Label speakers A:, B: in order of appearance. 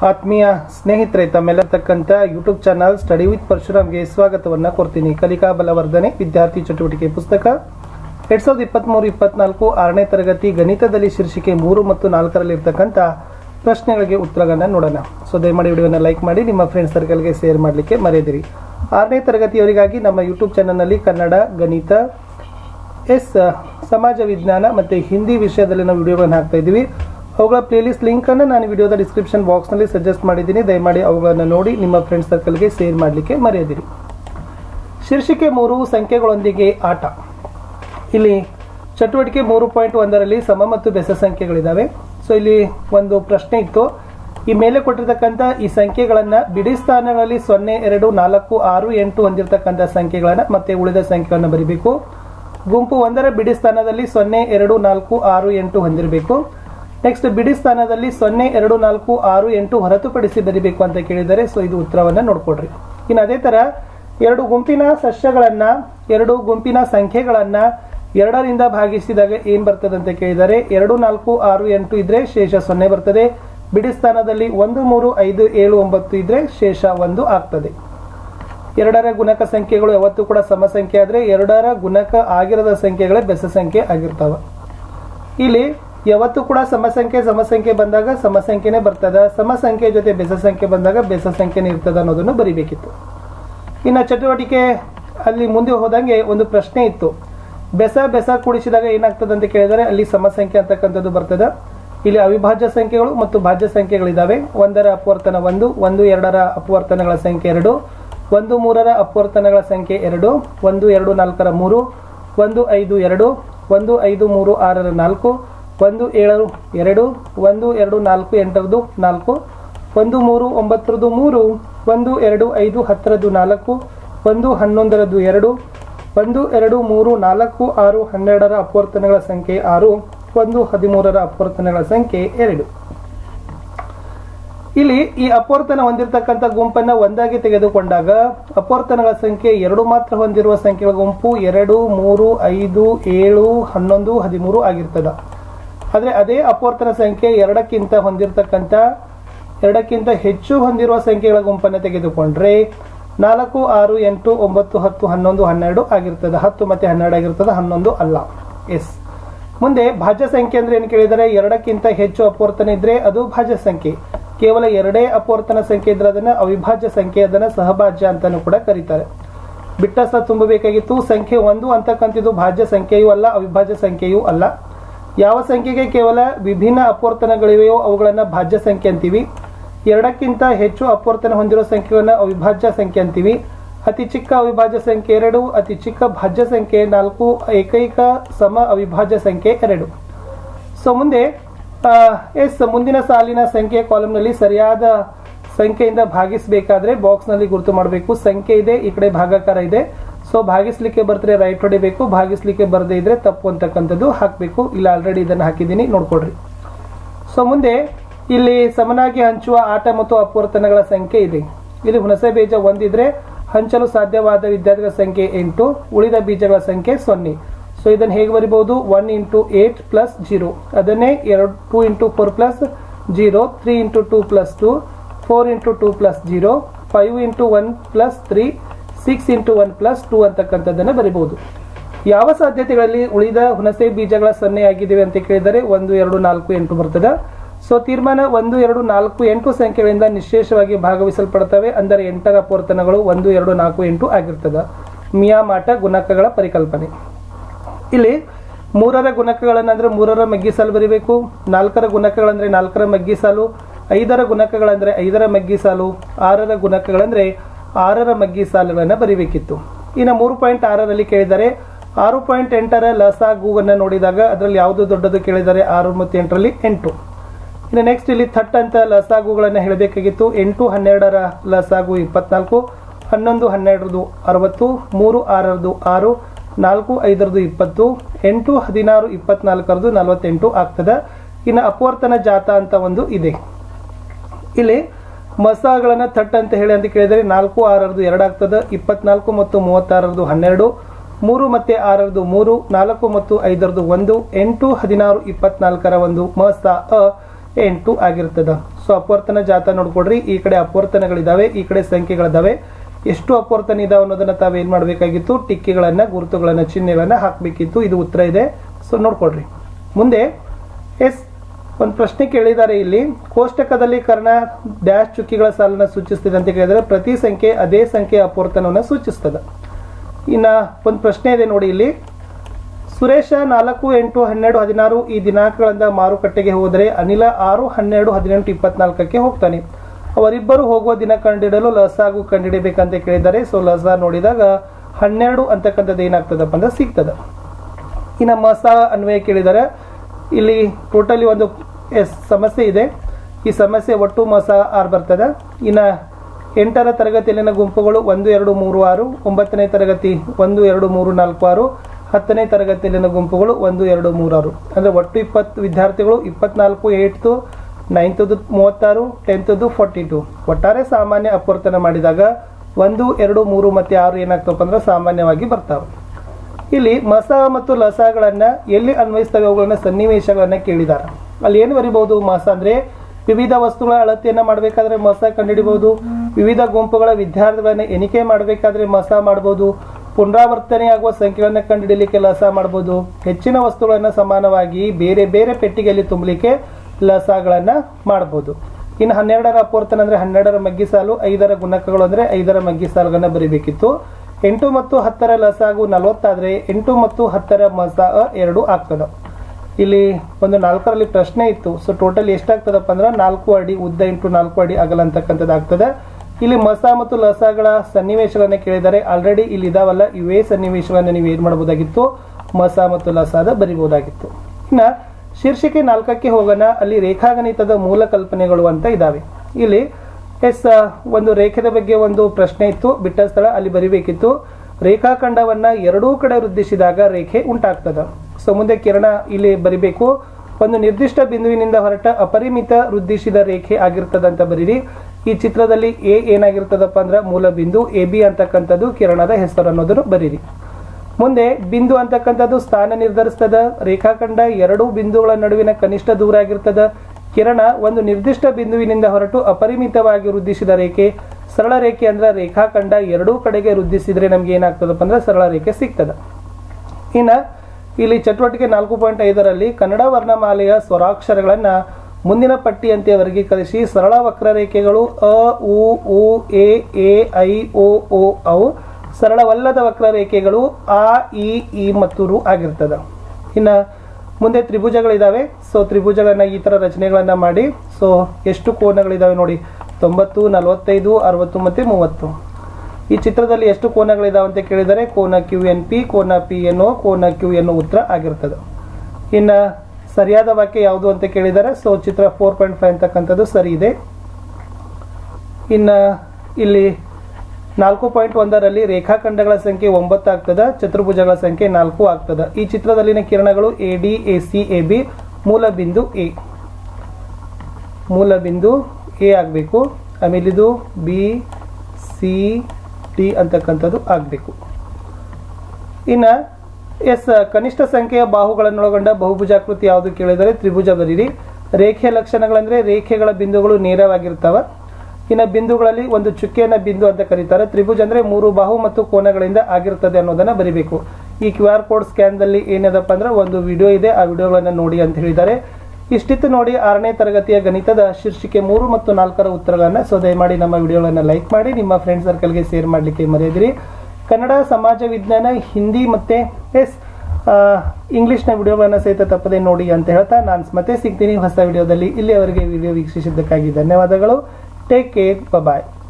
A: ಆತ್ಮೀಯ ಸ್ನೇಹಿತರೆ, ತಮ್ಮೆಲ್ಲತಕ್ಕಂಥ ಯೂಟ್ಯೂಬ್ ಚಾನಲ್ ಸ್ಟಡಿ ವಿತ್ ಪರಶುರಾಮ್ಗೆ ಸ್ವಾಗತವನ್ನು ಕೋರ್ತೀನಿ. ಕಲಿಕಾ ಬಲವರ್ಧನೆ ವಿದ್ಯಾರ್ಥಿ ಚಟುವಟಿಕೆ ಪುಸ್ತಕ 2023-24 6ನೇ ತರಗತಿ ಗಣಿತದಲ್ಲಿ ಶೀರ್ಷಿಕೆ 3 ಮತ್ತು 4ರಲ್ಲಿ ಇರ್ತಕ್ಕಂಥ ಪ್ರಶ್ನೆಗಳಿಗೆ ಉತ್ತರಗಳನ್ನು ನೋಡೋಣ. ಸೊ ದಯಮಾಡಿ ವಿಡಿಯೋನ ಲೈಕ್ ಮಾಡಿ ನಿಮ್ಮ ಫ್ರೆಂಡ್ಸ್ ಸರ್ಕಲ್ಗೆ ಶೇರ್ ಮಾಡಲಿಕ್ಕೆ ಮರೆಯದಿರಿ. 6ನೇ ತರಗತಿಯವರಿಗಾಗಿ ನಮ್ಮ ಯೂಟ್ಯೂಬ್ ಚಾನಲ್ನಲ್ಲಿ ಕನ್ನಡ, ಗಣಿತ, ಸಮಾಜ ವಿಜ್ಞಾನ ಮತ್ತು ಹಿಂದಿ ವಿಷಯದಲ್ಲಿ ನಾವು ವಿಡಿಯೋಗಳನ್ನು ಹಾಕ್ತಾ ಇದ್ದೀವಿ. ಅವುಗಳ ಪ್ಲೇಲಿಸ್ಟ್ ಲಿಂಕನ್ನು ನಾನು ವಿಡಿಯೋದ ಡಿಸ್ಕ್ರಿಪ್ಷನ್ ಬಾಕ್ಸ್ನಲ್ಲಿ ಸಜೆಸ್ಟ್ ಮಾಡಿದ್ದೀನಿ. ದಯಮಾಡಿ ಅವುಗಳನ್ನು ನೋಡಿ ನಿಮ್ಮ ಫ್ರೆಂಡ್ಸ್ ಸರ್ಕಲ್ಗೆ ಶೇರ್ ಮಾಡಲಿಕ್ಕೆ ಮರೆಯದಿರಿ. ಶೀರ್ಷಿಕೆ 3 ಸಂಖ್ಯೆಗಳೊಂದಿಗೆ ಆಟ. ಇಲ್ಲಿ ಚಟುವಟಿಕೆ 3.1ರಲ್ಲಿ ಸಮ ಮತ್ತು ಬೆಸ ಸಂಖ್ಯೆಗಳಿದ್ದಾವೆ. ಸೊ ಇಲ್ಲಿ ಒಂದು ಪ್ರಶ್ನೆ ಇತ್ತು. ಈ ಮೇಲೆ ಕೊಟ್ಟಿರ್ತಕ್ಕಂಥ ಈ ಸಂಖ್ಯೆಗಳನ್ನು ಬಿಡಿ ಸ್ಥಾನಗಳಲ್ಲಿ 0, 2, 4, 6, 8 ಹೊಂದಿರತಕ್ಕಂಥ ಸಂಖ್ಯೆಗಳನ್ನು ಮತ್ತೆ ಉಳಿದ ಸಂಖ್ಯೆಗಳನ್ನು ಬರೀಬೇಕು. ಗುಂಪು 1ರ ಬಿಡಿ ಸ್ಥಾನದಲ್ಲಿ 0, 2, 4, 6, 8 ಹೊಂದಿರಬೇಕು. ನೆಕ್ಸ್ಟ್ ಬಿಡಿ ಸ್ಥಾನದಲ್ಲಿ 0, 2, 4, 6, 8 ಹೊರತುಪಡಿಸಿ ಬರೀಬೇಕು ಅಂತ ಕೇಳಿದರೆ. ಸೊ ಇದು ಉತ್ತರವನ್ನು ನೋಡ್ಕೊಡ್ರಿ. ಇನ್ನು ಅದೇ ತರ ಎರಡು ಗುಂಪಿನ ಸಸ್ಯಗಳನ್ನ, ಎರಡು ಗುಂಪಿನ ಸಂಖ್ಯೆಗಳನ್ನ 2ರಿಂದ ಭಾಗಿಸಿದಾಗ ಏನ್ ಬರ್ತದೆ ಅಂತ ಕೇಳಿದರೆ 2, 4, 6, 8 ಇದ್ರೆ ಶೇಷ 0 ಬರ್ತದೆ. ಬಿಡಿ ಸ್ಥಾನದಲ್ಲಿ 1, 3, 5, 7, 9 ಇದ್ರೆ ಶೇಷ 1 ಆಗ್ತದೆ. 2ರ ಗುಣಕ ಸಂಖ್ಯೆಗಳು ಯಾವತ್ತೂ ಕೂಡ ಸಮ ಸಂಖ್ಯೆ ಆದ್ರೆ 2ರ ಗುಣಕ ಆಗಿರದ ಸಂಖ್ಯೆಗಳೇ ಬೆಸ ಸಂಖ್ಯೆ ಆಗಿರ್ತಾವ. ಇಲ್ಲಿ ಯಾವತ್ತೂ ಕೂಡ ಸಮ ಸಂಖ್ಯೆ ಬಂದಾಗ ಸಮ ಸಂಖ್ಯೆನೇ ಬರ್ತದ, ಸಮ ಸಂಖ್ಯೆ ಜೊತೆ ಬೆಸ ಸಂಖ್ಯೆ ಬಂದಾಗ ಬೆಸ ಸಂಖ್ಯೆನೇ ಇರ್ತದ ಅನ್ನೋದನ್ನು ಬರಿಬೇಕಿತ್ತು. ಇನ್ನು ಚಟುವಟಿಕೆ ಅಲ್ಲಿ ಮುಂದೆ ಹೋದಂಗೆ ಒಂದು ಪ್ರಶ್ನೆ ಇತ್ತು. ಬೆಸ ಕೂಡಿಸಿದಾಗ ಏನಾಗ್ತದೆ ಅಂತ ಕೇಳಿದರೆ ಅಲ್ಲಿ ಸಮ ಸಂಖ್ಯೆ ಅಂತಕ್ಕಂಥದ್ದು ಬರ್ತದ. ಇಲ್ಲಿ ಅವಿಭಾಜ್ಯ ಸಂಖ್ಯೆಗಳು ಮತ್ತು ಭಾಜ್ಯ ಸಂಖ್ಯೆಗಳಿದ್ದಾವೆ. 1ರ ಅಪವರ್ತನ 1, 1, 2ರ ಅಪವರ್ತನಗಳ ಸಂಖ್ಯೆ 2, 1, 3ರ ಅಪವರ್ತನಗಳ ಸಂಖ್ಯೆ 2, 1, 2, 4ರ 3, 1, 5, 2, 1, 5, 3, 6ರ 4, 1, 7, 2, 1, 2, 4, 8ರದು 4, 1, 3, 9ರದು 3, 1, 2, 5, 10ರದು 4, 1, 11ರದು 2, 1, 2, 3, 4, 6, 12ರ ಅಪವರ್ತನಗಳ ಸಂಖ್ಯೆ 6, 1, 13ರ ಅಪವರ್ತನಗಳ ಸಂಖ್ಯೆ 2. ಇಲ್ಲಿ ಈ ಅಪವರ್ತನ ಹೊಂದಿರತಕ್ಕಂಥ ಗುಂಪನ್ನ ಒಂದಾಗಿ ತೆಗೆದುಕೊಂಡಾಗ ಅಪವರ್ತನಗಳ ಸಂಖ್ಯೆ 2 ಮಾತ್ರ ಹೊಂದಿರುವ ಸಂಖ್ಯೆಗಳ ಗುಂಪು 2, 3, 5, 7, 11, 13 ಆಗಿರ್ತದ. ಆದ್ರೆ ಅದೇ ಅಪವರ್ತನ ಸಂಖ್ಯೆ 2ಕ್ಕಿಂತ ಹೆಚ್ಚು ಹೊಂದಿರುವ ಸಂಖ್ಯೆಗಳ ಗುಂಪನ್ನು ತೆಗೆದುಕೊಂಡ್ರೆ 4, 6, 8, 9, 10, 11, 12 ಆಗಿರ್ತದೆ. 10 ಮತ್ತೆ 12 ಆಗಿರ್ತದೆ, 11 ಅಲ್ಲ. ಎಸ್. ಮುಂದೆ ಭಾಜ್ಯ ಸಂಖ್ಯೆ ಅಂದ್ರೆ ಏನು ಕೇಳಿದರೆ 2ಕ್ಕಿಂತ ಹೆಚ್ಚು ಅಪವರ್ತನ ಇದ್ರೆ ಅದು ಭಾಜ್ಯ ಸಂಖ್ಯೆ. ಕೇವಲ 2 ಅಪವರ್ತನ ಸಂಖ್ಯೆ ಇದ್ರೆ ಅದನ್ನ ಅವಿಭಾಜ್ಯ ಸಂಖ್ಯೆ, ಅದನ್ನ ಸಹಭಾಜ್ಯ ಅಂತಾನು ಕೂಡ ಕರೀತಾರೆ. ಬಿಟ್ಟಸ ತುಂಬಬೇಕಾಗಿತ್ತು. ಸಂಖ್ಯೆ 1 ಅಂತಕ್ಕಂಥದ್ದು ಭಾಜ್ಯ ಸಂಖ್ಯೆಯೂ ಅಲ್ಲ, ಅವಿಭಾಜ್ಯ ಸಂಖ್ಯೆಯೂ ಅಲ್ಲ. ಯಾವ ಸಂಖ್ಯೆಗೆ ಕೇವಲ ವಿಭಿನ್ನ ಅಪವರ್ತನಗಳಿವೆಯೋ ಅವುಗಳನ್ನ ಭಾಜ್ಯ ಸಂಖ್ಯೆ ಅಂತೀವಿ. 2ಕ್ಕಿಂತ ಹೆಚ್ಚು ಅಪವರ್ತನ ಹೊಂದಿರೋ ಸಂಖ್ಯೆಗಳನ್ನ ಅವಿಭಾಜ್ಯ ಸಂಖ್ಯೆ ಅಂತೀವಿ. ಅತಿ ಚಿಕ್ಕ ಅವಿಭಾಜ್ಯ ಸಂಖ್ಯೆ 2, ಅತಿ ಚಿಕ್ಕ ಭಾಜ್ಯ ಸಂಖ್ಯೆ 4, ಏಕೈಕ ಸಮ ಅವಿಭಾಜ್ಯ ಸಂಖ್ಯೆ 2. ಸೊ ಮುಂದೆ ಮುಂದಿನ ಸಾಲಿನ ಸಂಖ್ಯೆ ಕಾಲಂನಲ್ಲಿ ಸರಿಯಾದ ಸಂಖ್ಯೆಯಿಂದ ಭಾಗಿಸಬೇಕಾದ್ರೆ ಬಾಕ್ಸ್ ನಲ್ಲಿ ಗುರುತು ಮಾಡಬೇಕು. ಸಂಖ್ಯೆ ಇದೆ, ಈ ಕಡೆ ಭಾಗಾಕಾರ ಇದೆ. ಸೊ ಭಾಗಿಸ್ಲಿಕ್ಕೆ ಬರ್ತಾರೆ ರೈಟ್ ಹೊಡಿಬೇಕು, ಭಾಗಿಸ್ಲಿಕ್ಕೆ ಬರದೇ ಇದ್ರೆ ತಪ್ಪು ಅಂತಕ್ಕಂಥದ್ದು ಹಾಕಬೇಕು. ಇಲ್ಲ ಆಲ್ರೆಡಿ ಇದನ್ನು ಹಾಕಿದ್ದೀನಿ, ನೋಡ್ಕೊಡ್ರಿ. ಸೊ ಮುಂದೆ ಇಲ್ಲಿ ಸಮನಾಗಿ ಹಂಚುವ ಆಟ ಮತ್ತು ಅಪವರ್ತನಗಳ ಸಂಖ್ಯೆ ಇದೆ. ಇಲ್ಲಿ ಹುಣಸೆ ಬೀಜ 1 ಇದ್ರೆ ಹಂಚಲು ಸಾಧ್ಯವಾದ ವಿದ್ಯಾರ್ಥಿಗಳ ಸಂಖ್ಯೆ 8, ಉಳಿದ ಬೀಜಗಳ ಸಂಖ್ಯೆ 0. ಸೊ ಇದನ್ನು ಹೇಗೆ ಬರಿಬಹುದು? 1 × 8 + 0, ಅದನ್ನೇ 2 × 4 + 0, 3 × 2 + 2, 4 × 2 + 0, 5 × 1 + 3, 6 × 1 + 2 ಅಂತಕ್ಕಂಥದ್ದನ್ನು ಬರೀಬಹುದು. ಯಾವ ಸಾಧ್ಯತೆಗಳಲ್ಲಿ ಉಳಿದ ಹುಣಸೆ ಬೀಜಗಳ 0 ಆಗಿವೆ ಅಂತ ಕೇಳಿದರೆ 1, 2, 4, 8 ಬರ್ತದೆ. ಸೊ ತೀರ್ಮಾನ 1, 2, 4, 8 ಸಂಖ್ಯೆಗಳಿಂದ ನಿಶ್ಶೇಷವಾಗಿ ಭಾಗವಹಿಸಲ್ಪಡುತ್ತವೆ. ಅಂದರೆ 8ರ ಅಪವರ್ತನಗಳು 1, 2, 4, 8 ಆಗಿರ್ತದೆ. ಮಿಯಾಮಾಟ ಗುಣಕಗಳ ಪರಿಕಲ್ಪನೆ. ಇಲ್ಲಿ 3ರ ಗುಣಕಗಳನ್ನಂದ್ರೆ 3ರ ಮಗ್ಗಿ ಸಾಲು ಬರೀಬೇಕು. 4ರ ಗುಣಕಗಳಂದ್ರೆ 4ರ ಮಗ್ಗಿ ಸಾಲು, 5ರ ಗುಣಕಗಳಂದ್ರೆ 5ರ ಮಗ್ಗಿ ಸಾಲು, 6ರ ಗುಣಕಗಳಂದ್ರೆ 6ರ ಮಗ್ಗಿ ಸಾಲುಗಳನ್ನು ಬರೀಬೇಕಿತ್ತು. ಇನ್ನು 3.6ರಲ್ಲಿ ಕೇಳಿದರೆ 6.8ರ ಲಸಾಗುವನ್ನು ನೋಡಿದಾಗ ಅದರಲ್ಲಿ ಯಾವುದು ದೊಡ್ಡದು ಕೇಳಿದರೆ 6 ಮತ್ತು 8ರಲ್ಲಿ 8. ಇನ್ನು ನೆಕ್ಸ್ಟ್ ಇಲ್ಲಿ ಥಟ್ ಅಂತ ಲಸಾಗುಗಳನ್ನು ಹೇಳಬೇಕಾಗಿತ್ತು. 8, 12ರ ಲಸಾಗು 24, 11, 12ರದು 60, 3, 6ರದು 6, 4, 5ರದು 20, 8, 16, 24ರದು 48 ಆಗ್ತದೆ. ಇನ್ನು ಅಪವರ್ತನ ಜಾತ ಅಂತ ಒಂದು ಇದೆ. ಇಲ್ಲಿ ಮಸಗಳನ್ನು ಥಟ್ ಅಂತ ಹೇಳಿ ಅಂತ ಕೇಳಿದರೆ 4, 6ರದು 2 ಆಗ್ತದೆ. 24 ಮತ್ತು 36ರದು 12, 3 ಮತ್ತೆ 6ರದು 3, 4 ಮತ್ತು 5ರದು 1, 8, 16, 24ರ ಒಂದು ಮಸ 8 ಆಗಿರ್ತದೆ. ಸೊ ಅಪವರ್ತನ ಜಾತ ನೋಡ್ಕೊಡ್ರಿ. ಈ ಕಡೆ ಅಪವರ್ತನಗಳಿದಾವೆ, ಈ ಕಡೆ ಸಂಖ್ಯೆಗಳಿದಾವೆ. ಎಷ್ಟು ಅಪವರ್ತನ ಇದಾವೆ ಅನ್ನೋದನ್ನ ತಾವೇನ್ ಮಾಡಬೇಕಾಗಿತ್ತು, ಟಿಕ್ಕೆಗಳನ್ನ, ಗುರುತುಗಳನ್ನ, ಚಿಹ್ನೆಗಳನ್ನ ಹಾಕಬೇಕಿತ್ತು. ಇದು ಉತ್ತರ ಇದೆ. ಸೊ ನೋಡ್ಕೊಡ್ರಿ. ಮುಂದೆ ಎಸ್ ಒಂದು ಪ್ರಶ್ನೆ ಕೇಳಿದ್ದಾರೆ ಇಲ್ಲಿ. ಕೋಷ್ಟಕದಲ್ಲಿ ಕರ್ಣ ಡ್ಯಾಶ್ ಚುಕ್ಕಿಗಳ ಸಾಲನ್ನ ಸೂಚಿಸ್ತದೆ ಅಂತ ಕೇಳಿದರೆ ಪ್ರತಿ ಸಂಖ್ಯೆ ಅದೇ ಸಂಖ್ಯೆಯ ಅಪವರ್ತನವನ್ನು ಸೂಚಿಸ್ತದೆ. ಇನ್ನ ಒಂದು ಪ್ರಶ್ನೆ ಇದೆ ನೋಡಿ ಇಲ್ಲಿ. ಸುರೇಶ 4, 8, 12, 16 ಈ ದಿನಾಂಕಗಳಿಂದ ಮಾರುಕಟ್ಟೆಗೆ ಹೋದರೆ ಅನಿಲ 6, 12, 18, 24ಕ್ಕೆ ಹೋಗ್ತಾನೆ. ಅವರಿಬ್ಬರು ಹೋಗುವ ದಿನ ಕಂಡಿಡಲು ಲಸಾಗು ಕಂಡಿಡಿಬೇಕಂತ ಕೇಳಿದ್ದಾರೆ. ಸೊ ಲಸ ನೋಡಿದಾಗ 12 ಅಂತಕ್ಕಂಥದ್ದು ಏನಾಗ್ತದಪ್ಪ ಅಂದ್ರೆ ಸಿಗ್ತದೆ. ಇನ್ನು ಮಸ ಅನ್ವಯ ಕೇಳಿದ್ದಾರೆ. ಇಲ್ಲಿ ಟೋಟಲಿ ಒಂದು ಸಮಸ್ಯೆ ಇದೆ. ಈ ಸಮಸ್ಯೆ ಒಟ್ಟು ಮಸ 6 ಬರ್ತದೆ. ಇನ್ನು 8ರ ತರಗತಿಯಲ್ಲಿನ ಗುಂಪುಗಳು 1, 2, 3, 6, 9ನೇ ತರಗತಿ 1, 2, 3, 4, 6, 10ನೇ ತರಗತಿಯಲ್ಲಿನ ಗುಂಪುಗಳು 1, 2, 3, 6 ಅಂದ್ರೆ ಒಟ್ಟು 20 ವಿದ್ಯಾರ್ಥಿಗಳು. 24, 8th, 9th 36, 10th 42. ಒಟ್ಟಾರೆ ಸಾಮಾನ್ಯ ಅಪವರ್ತನ ಮಾಡಿದಾಗ 1, 2, 3 ಮತ್ತೆ 6 ಏನಾಗ್ತಪ್ಪ ಅಂದ್ರೆ ಸಾಮಾನ್ಯವಾಗಿ ಬರ್ತಾವೆ. ಇಲ್ಲಿ ಮಸ ಮತ್ತು ಲಸಗಳನ್ನ ಎಲ್ಲಿ ಅನ್ವಯಿಸ್ತವೆ ಅವುಗಳನ್ನ ಸನ್ನಿವೇಶಗಳನ್ನ ಕೇಳಿದ್ದಾರೆ. ಅಲ್ಲಿ ಏನು ಬರಿಬಹುದು? ಮಸ ಅಂದ್ರೆ ವಿವಿಧ ವಸ್ತುಗಳ ಅಳತೆಯನ್ನ ಮಾಡಬೇಕಾದ್ರೆ ಮಸ ಕಂಡುಹಿಡಿಬಹುದು. ವಿವಿಧ ಗುಂಪುಗಳ ವಿದ್ಯಾರ್ಥಿಗಳನ್ನ ಎಣಿಕೆ ಮಾಡಬೇಕಾದ್ರೆ ಮಸ ಮಾಡಬಹುದು. ಪುನರಾವರ್ತನೆಯಾಗುವ ಸಂಖ್ಯೆಗಳನ್ನ ಕಂಡುಹಿಡಿಯಲಿಕ್ಕೆ ಲಸ ಮಾಡಬಹುದು. ಹೆಚ್ಚಿನ ವಸ್ತುಗಳನ್ನ ಸಮಾನವಾಗಿ ಬೇರೆ ಬೇರೆ ಪೆಟ್ಟಿಗೆಯಲ್ಲಿ ತುಂಬಲಿಕ್ಕೆ ಲಸಗಳನ್ನ ಮಾಡಬಹುದು. ಇನ್ನು 12ರ ಅಪವರ್ತನ ಅಂದ್ರೆ 12ರ ಮಗ್ಗಿ ಸಾಲು, 5ರ ಗುಣಕಗಳು ಅಂದ್ರೆ 5ರ ಮಗ್ಗಿ ಸಾಲುಗಳನ್ನ ಬರೀಬೇಕಿತ್ತು. 8 ಮತ್ತು 10ರ ಲಸಾಗು 40 ಆದ್ರೆ 8 ಮತ್ತು 10ರ ಮಸ 2 ಆಗ್ತದೆ. ಇಲ್ಲಿ ಒಂದು 4ರಲ್ಲಿ ಪ್ರಶ್ನೆ ಇತ್ತು. ಸೊ ಟೋಟಲ್ ಎಷ್ಟಾಗ್ತದಪ್ಪ ಅಂದ್ರೆ 4 ಅಡಿ ಉದ್ದ ಇಂಟು 4 ಅಡಿ ಅಗಲ ಅಂತಕ್ಕಂಥದ್ದು ಆಗ್ತದೆ. ಇಲ್ಲಿ ಮಸ ಮತ್ತು ಲಸಗಳ ಸನ್ನಿವೇಶಗಳನ್ನ ಕೇಳಿದರೆ ಆಲ್ರೆಡಿ ಇಲ್ಲಿ ಇದಾವಲ್ಲ, ಇವೇ ಸನ್ನಿವೇಶಗಳನ್ನ ನೀವು ಏನ್ ಮಾಡಬಹುದಾಗಿತ್ತು, ಮಸ ಮತ್ತು ಲಸಾದ ಬರಿಬಹುದಾಗಿತ್ತು. ಇನ್ನ ಶೀರ್ಷಿಕೆ 4ಕ್ಕೆ ಹೋಗೋಣ. ಅಲ್ಲಿ ರೇಖಾಗಣಿತದ ಮೂಲ ಕಲ್ಪನೆಗಳು ಅಂತ ಇದಾವೆ. ಇಲ್ಲಿ ಒಂದು ರೇಖೆದ ಬಗ್ಗೆ ಒಂದು ಪ್ರಶ್ನೆ ಇತ್ತು, ಬಿಟ್ಟ ಸ್ಥಳ ಅಲ್ಲಿ ಬರಿಬೇಕಿತ್ತು. ರೇಖಾಖಂಡವನ್ನ ಎರಡೂ ಕಡೆ ವೃದ್ಧಿಸಿದಾಗ ರೇಖೆ ಉಂಟಾಗ್ತದ. ಸೊ ಮುಂದೆ ಕಿರಣ ಇಲ್ಲಿ ಬರಿಬೇಕು. ಒಂದು ನಿರ್ದಿಷ್ಟ ಬಿಂದುವಿನಿಂದ ಹೊರಟ ಅಪರಿಮಿತ ವೃದ್ಧಿಸಿದ ರೇಖೆ ಆಗಿರ್ತದಂತ ಬರೀರಿ. ಈ ಚಿತ್ರದಲ್ಲಿ ಎ ಏನಾಗಿರ್ತದಪ್ಪ ಅಂದ್ರೆ ಮೂಲ ಬಿಂದು, ಎ ಬಿ ಅಂತಕ್ಕಂಥದ್ದು ಕಿರಣದ ಹೆಸರು ಅನ್ನೋದನ್ನು ಬರೀರಿ. ಮುಂದೆ ಬಿಂದು ಅಂತಕ್ಕಂಥದ್ದು ಸ್ಥಾನ ನಿರ್ಧರಿಸ್ತದ. ರೇಖಾಖಂಡ ಎರಡೂ ಬಿಂದುಗಳ ನಡುವಿನ ಕನಿಷ್ಠ ದೂರ ಆಗಿರ್ತದ. ಕಿರಣ ಒಂದು ನಿರ್ದಿಷ್ಟ ಬಿಂದುವಿನಿಂದ ಹೊರಟು ಅಪರಿಮಿತವಾಗಿ ವೃದ್ಧಿಸಿದ ರೇಖೆ. ಸರಳ ರೇಖೆ ಅಂದ್ರೆ ರೇಖಾಖಂಡ ಎರಡೂ ಕಡೆಗೆ ವೃದ್ಧಿಸಿದ್ರೆ ನಮ್ಗೆ ಏನಾಗ್ತದಪ್ಪ ಅಂದ್ರೆ ಸರಳ ರೇಖೆ ಸಿಗ್ತದ. ಇನ್ನ ಇಲ್ಲಿ ಚಟುವಟಿಕೆ 4.5ರಲ್ಲಿ ಕನ್ನಡ ವರ್ಣಮಾಲೆಯ ಸ್ವರಾಕ್ಷರಗಳನ್ನ ಮುಂದಿನ ಪಟ್ಟಿಯಂತೆ ವರ್ಗೀಕರಿಸಿ. ಸರಳ ವಕ್ರರೇಖೆಗಳು ಅ, ಉ, ಊ, ಎ, ಐ, ಓ, ಔ. ಸರಳವಲ್ಲದ ವಕ್ರರೇಖೆಗಳು ಆ, ಈ ಮತ್ತು ರು ಆಗಿರ್ತದ. ಇನ್ನ ಮುಂದೆ ತ್ರಿಭುಜಗಳಿದಾವೆ. ಸೊ ತ್ರಿಭುಜಗಳನ್ನ ಈ ತರ ರಚನೆಗಳನ್ನ ಮಾಡಿ. ಸೊ ಎಷ್ಟು ಕೋನಗಳಿದಾವೆ ನೋಡಿ, 90, 45, 60 ಮತ್ತೆ 30. ಈ ಚಿತ್ರದಲ್ಲಿ ಎಷ್ಟು ಕೋನಗಳಿದಾವೆ ಅಂತ ಕೇಳಿದರೆ ಕೋನ QNP, ಕೋನ PNO, ಕೋನ QNO ಉತ್ತರ ಆಗಿರ್ತದೆ. ಇನ್ನ ಸರಿಯಾದ ವಾಕ್ಯ ಯಾವುದು ಅಂತ ಕೇಳಿದರೆ ಸೊ ಚಿತ್ರ 4.5 ಅಂತಕ್ಕಂಥದ್ದು ಸರಿ ಇದೆ. ಇನ್ನ ಇಲ್ಲಿ 4.1ರಲ್ಲಿ ರೇಖಾಖಂಡಗಳ ಸಂಖ್ಯೆ 9 ಆಗ್ತದ, ಚತುರ್ಭುಜಗಳ ಸಂಖ್ಯೆ 4 ಆಗ್ತದ. ಈ ಚಿತ್ರದಲ್ಲಿನ ಕಿರಣಗಳು AD, AC, AB. ಮೂಲ ಬಿಂದು A ಆಗಬೇಕು. ಆಮೇಲೆ ಇದು B, C, D ಅಂತಕ್ಕಂಥದ್ದು ಆಗಬೇಕು. ಇನ್ನ ಕನಿಷ್ಠ ಸಂಖ್ಯೆಯ ಬಾಹುಗಳನ್ನೊಳಗೊಂಡ ಬಹುಭುಜಾಕೃತಿ ಯಾವುದು ಕೇಳಿದರೆ ತ್ರಿಭುಜ ಬರೀರಿ. ರೇಖೆಯ ಲಕ್ಷಣಗಳಂದ್ರೆ ರೇಖೆಗಳ ಬಿಂದುಗಳು ನೇರವಾಗಿರ್ತಾವ. ಇನ್ನು ಬಿಂದುಗಳಲ್ಲಿ ಒಂದು ಚುಕ್ಕೆಯನ್ನ ಬಿಂದು ಅಂತ ಕರೀತಾರೆ. ತ್ರಿಭುಜ ಅಂದ್ರೆ 3 ಬಾಹು ಮತ್ತು ಕೋನಗಳಿಂದ ಆಗಿರ್ತದೆ ಅನ್ನೋದನ್ನ ಬರಿಬೇಕು. ಈ QR ಕೋಡ್ ಸ್ಕ್ಯಾನ್ ದಲ್ಲಿ ಏನದಪ್ಪ ಅಂದ್ರೆ ಒಂದು ವಿಡಿಯೋ ಇದೆ, ಆ ವಿಡಿಯೋಗಳನ್ನ ನೋಡಿ ಅಂತ ಹೇಳಿದ್ದಾರೆ. ಇಷ್ಟಿತ್ತು ನೋಡಿ 6ನೇ ತರಗತಿಯ ಗಣಿತದ ಶೀರ್ಷಿಕೆ 3 ಮತ್ತು 4ರ ಉತ್ತರಗಳನ್ನ. ಸೊ ದಯಮಾಡಿ ನಮ್ಮ ವಿಡಿಯೋಗಳನ್ನ ಲೈಕ್ ಮಾಡಿ, ನಿಮ್ಮ ಫ್ರೆಂಡ್ ಸರ್ಕಲ್ಗೆ ಶೇರ್ ಮಾಡಲಿಕ್ಕೆ ಮರೆಯದಿರಿ. ಕನ್ನಡ, ಸಮಾಜ ವಿಜ್ಞಾನ, ಹಿಂದಿ ಮತ್ತೆ ಇಂಗ್ಲಿಷ್ನ ವಿಡಿಯೋಗಳನ್ನ ಸಹಿತ ತಪ್ಪದೆ ನೋಡಿ ಅಂತ ಹೇಳ್ತಾ ನಾನು ಮತ್ತೆ ಸಿಗ್ತೀನಿ ಹೊಸ ವಿಡಿಯೋದಲ್ಲಿ. ಇಲ್ಲಿಯವರೆಗೆ ವಿಡಿಯೋ ವೀಕ್ಷಿಸಿದ್ದಕ್ಕಾಗಿ ಧನ್ಯವಾದಗಳು. ಟೇಕ್ ಕೇರ್, ಬಾಯ್.